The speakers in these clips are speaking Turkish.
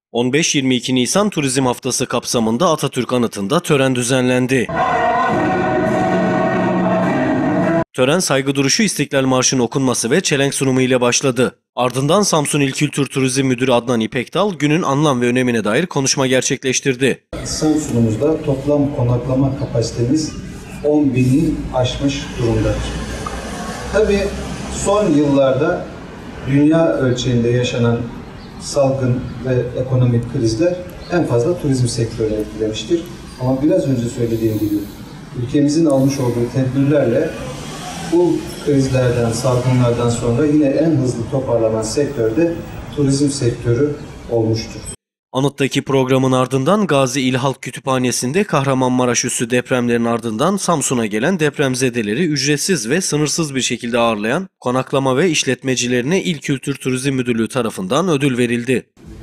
15-22 Nisan Turizm Haftası kapsamında Atatürk Anıtı'nda tören düzenlendi. Tören saygı duruşu, İstiklal Marşı'nın okunması ve çelenk sunumu ile başladı. Ardından Samsun İl Kültür Turizm Müdürü Adnan İpekdal günün anlam ve önemine dair konuşma gerçekleştirdi. Samsun'umuzda toplam konaklama kapasitemiz 10.000'i aşmış durumdadır. Tabii son yıllarda dünya ölçeğinde yaşanan salgın ve ekonomik krizler en fazla turizm sektörünü etkilemiştir. Ama biraz önce söylediğim gibi ülkemizin almış olduğu tedbirlerle bu krizlerden, salgınlardan sonra yine en hızlı toparlanan sektörde turizm sektörü olmuştur. Anıt'taki programın ardından Gazi İl Halk Kütüphanesi'nde Kahramanmaraş üssü depremlerin ardından Samsun'a gelen depremzedeleri ücretsiz ve sınırsız bir şekilde ağırlayan konaklama ve işletmecilerine İl Kültür Turizm Müdürlüğü tarafından ödül verildi.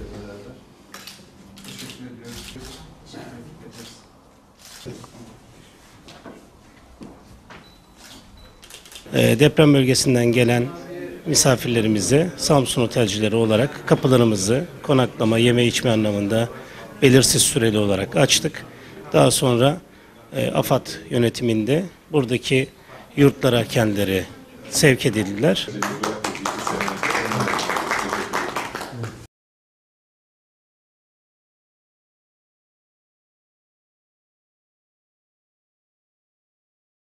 Deprem bölgesinden gelen misafirlerimize Samsun otelcileri olarak kapılarımızı konaklama, yeme içme anlamında belirsiz süreli olarak açtık. Daha sonra AFAD yönetiminde buradaki yurtlara kendileri sevk edildiler.